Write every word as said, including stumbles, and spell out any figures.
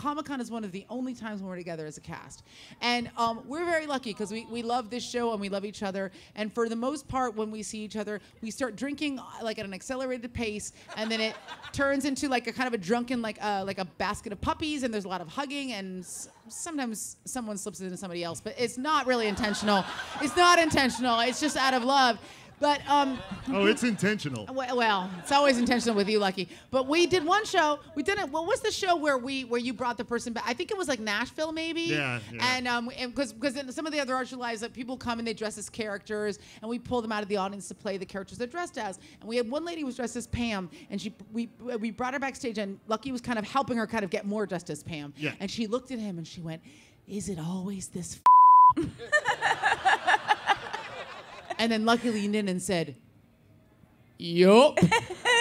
Comic-Con is one of the only times when we're together as a cast. And um, we're very lucky because we, we love this show and we love each other. And for the most part, when we see each other, we start drinking like at an accelerated pace, and then it turns into like a kind of a drunken, like uh, like a basket of puppies, and there's a lot of hugging, and s sometimes someone slips into somebody else, but it's not really intentional. It's not intentional. It's just out of love. But um, oh, it's intentional. Well, well, it's always intentional with you, Lucky. But we did one show. We did it. What was the show where we where you brought the person back? I think it was like Nashville, maybe. Yeah. yeah. And um, because because in some of the other Archer Lives, like people come and they dress as characters, and we pull them out of the audience to play the characters they're dressed as. And we had one lady who was dressed as Pam, and she we we brought her backstage, and Lucky was kind of helping her kind of get more dressed as Pam. Yeah. And she looked at him and she went, "Is it always this?" And then Lucky leaned in and said, "Yup."